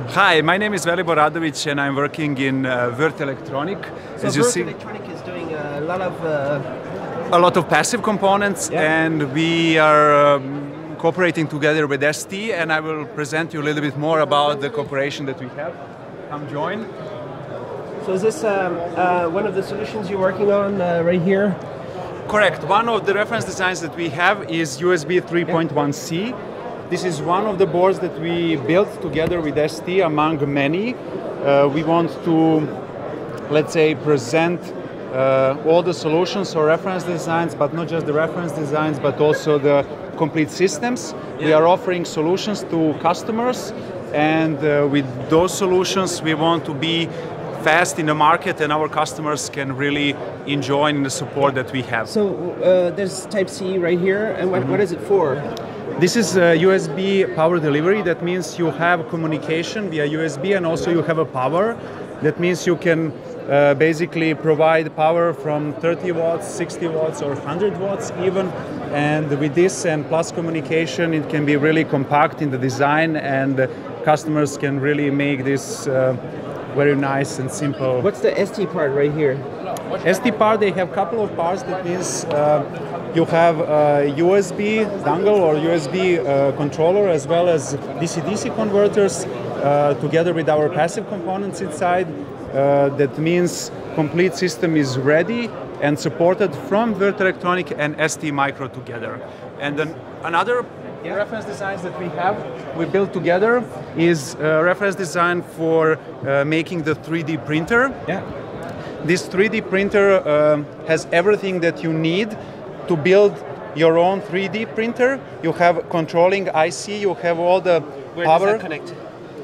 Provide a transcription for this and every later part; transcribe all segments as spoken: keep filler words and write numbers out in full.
Hi, my name is Velibor Radovic and I'm working in uh, Würth Electronic. So As you Würth see, Electronic is doing a lot of... Uh... a lot of passive components, yeah. and we are um, cooperating together with S T, and I will present you a little bit more about the cooperation that we have. Come join. So is this um, uh, one of the solutions you're working on uh, right here? Correct. One of the reference designs that we have is U S B three point one C. This is one of the boards that we built together with S T among many. Uh, we want to, let's say, present uh, all the solutions or reference designs, but not just the reference designs, but also the complete systems. Yeah. We are offering solutions to customers, and uh, with those solutions we want to be fast in the market, and our customers can really enjoy the support that we have. So uh, there's Type C right here, and what, mm-hmm. what is it for? This is a U S B power delivery. That means you have communication via U S B, and also you have a power. That means you can uh, basically provide power from thirty watts, sixty watts, or one hundred watts even. And with this and plus communication, it can be really compact in the design, and customers can really make this uh, very nice and simple. What's the S T part right here? S T part, they have a couple of parts. That means uh, you have a U S B dongle or U S B uh, controller, as well as D C D C converters, uh, together with our passive components inside. Uh, that means complete system is ready and supported from Würth Electronic and S T Micro together. And then another yeah. reference designs that we have, we built together, is a reference design for uh, making the three D printer. Yeah. This three D printer um, has everything that you need to build your own three D printer. You have controlling I C, you have all the Where power. Where does that connect?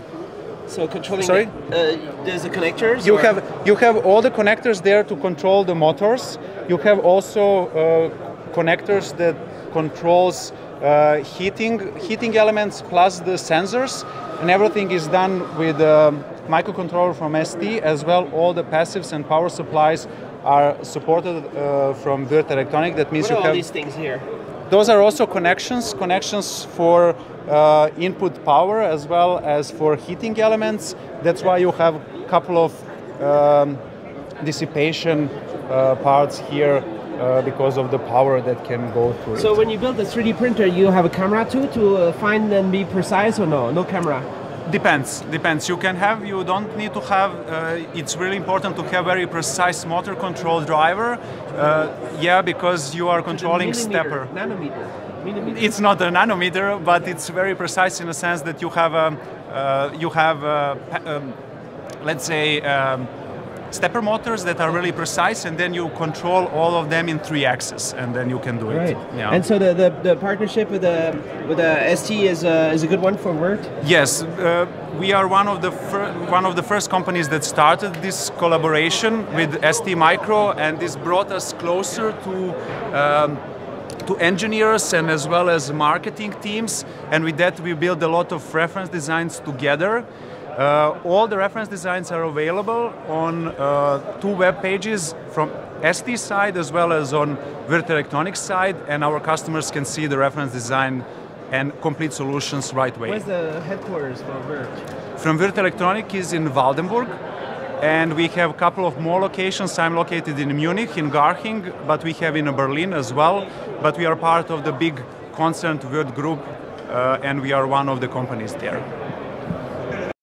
So controlling. Sorry? The, uh, there's the connectors? You or? have you have all the connectors there to control the motors. You have also uh, connectors that controls uh, heating heating elements plus the sensors, and everything is done with a microcontroller from S T. As well, all the passives and power supplies are supported uh, from Würth Electronic. That means what you are have all these things here. Those are also connections, connections for uh, input power as well as for heating elements. That's why you have a couple of um, dissipation uh, parts here uh, because of the power that can go through it. So when you build a three D printer, you have a camera too to uh, find and be precise, or no? No camera? Depends, depends. You can have, you don't need to have, uh, it's really important to have very precise motor control driver. Uh, yeah, because you are controlling stepper. Nanometer. Millimeter. It's not a nanometer, but it's very precise in the sense that you have, a, uh, you have a, um, let's say, um, stepper motors that are really precise, and then you control all of them in three axes, and then you can do it. Right. Yeah. And so the, the, the partnership with the with the S T is a, is a good one for Würth? Yes, uh, we are one of the one of the first companies that started this collaboration with S T Micro, and this brought us closer to um, to engineers and as well as marketing teams. And with that, we built a lot of reference designs together. Uh, all the reference designs are available on uh, two web pages from S T side as well as on Würth Electronics side, and our customers can see the reference design and complete solutions right away. Where's the headquarters for Würth? From Würth Electronic is in Waldenburg, and we have a couple of more locations. I'm located in Munich, in Garching, but we have in Berlin as well. But we are part of the big concern Würth Group, uh, and we are one of the companies there.